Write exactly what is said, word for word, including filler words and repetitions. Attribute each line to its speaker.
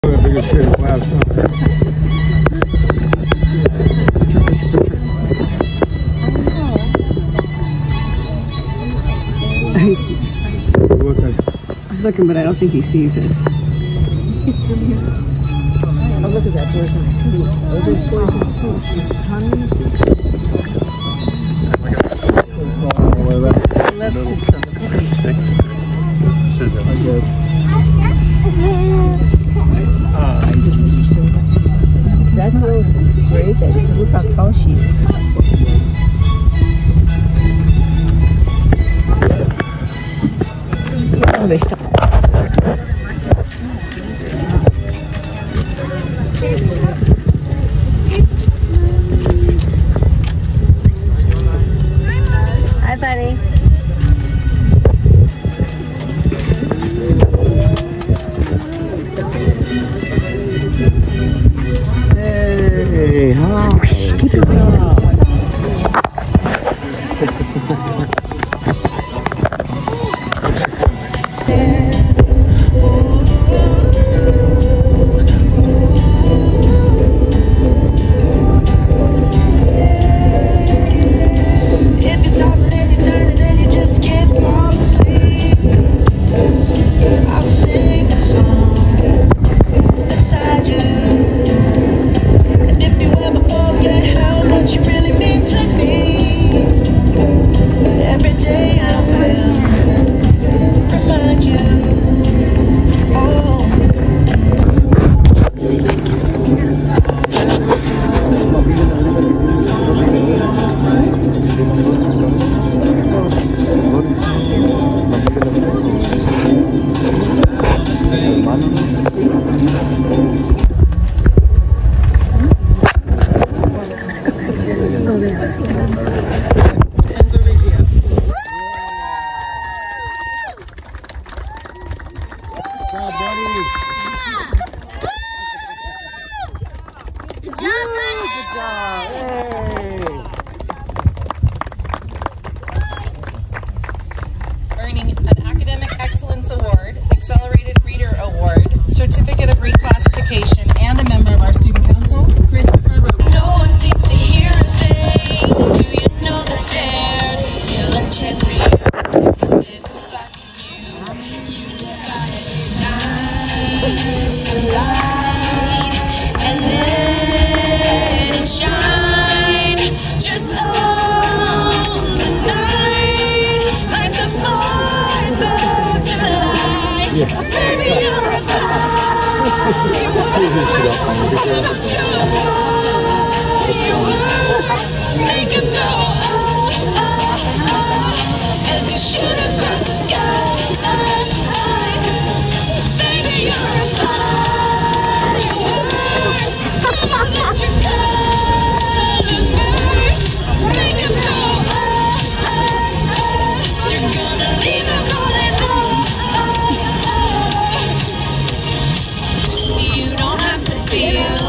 Speaker 1: biggest kid in class.
Speaker 2: He's, he's looking, but I don't think he sees us.
Speaker 3: Oh, look at that poison soup. Oh, there's poison soup. Honey.
Speaker 1: Six.
Speaker 3: That girl is great. Look how tall she is. Oh, they stop.
Speaker 4: Hi, buddy.
Speaker 1: Hey, hi.
Speaker 3: Keep it up.
Speaker 5: Enzo RIGGIO.
Speaker 1: Good job, buddy.
Speaker 4: Good job, buddy.
Speaker 1: Good job. Hey.
Speaker 5: Earning an Academic Excellence Award, Accelerated Reader Award, Certificate of Reclassification, and a member of our Student Council, Christopher Rowe.
Speaker 6: No one seems to hear a thing. Do you know that there's still a chance for you? There's a spark in you. You just gotta ignite the light and let it shine. Just own the night like the fourth of July.
Speaker 1: Yes.
Speaker 6: Baby, you're a make it go oh, oh, oh, as you shoot across the sky. Baby, you're a firework. Let your colors burst. Make it go oh, oh, oh. You're gonna leave them calling oh, oh, oh. You don't have to feel